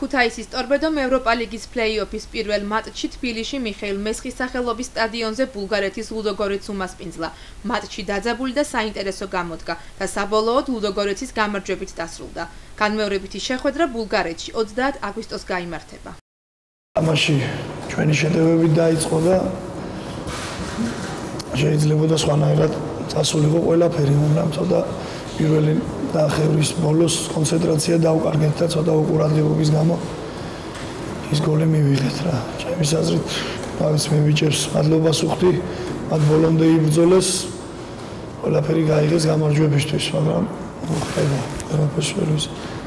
ქუთაისის ტორპედომ ევროპა ლიგის პლეი-ოფის პირველ მატჩში თბილისში მიხეილ მესხის სახელობის სტადიონზე ბულგარეთის ლუდოგორეტს უმასპინძლა. მატჩი დაძაბული და საინტერესო გამოდგა და საბოლოოდ ლუდოგორეთის გამარჯვებით დასრულდა. განმეორებითი შეხვედრა ბულგარეთში 30 აგვისტოს გაიმართება. ამაში ჩვენი შეტევები დაიწყო და შეიძლებოდა სხვანაირად დასულიყო ყველაფერი, მაგრამ ცოტა პირველი დაახევრის ბოლოს კონცენტრაცია დაუკარგეთ და ცოტა უყურადღებობის გამო ის გოლი მივიღეთ რა. ჩემი აზრით, თავის მე ბიჭებს მადლობას ვუხდი, მათ ბოლომდე იბრძოლეს, ყველაფერი გაიღეს გამარჯვებისთვის, მაგრამ ხედა, ყველაფერს ვერ ვიცი.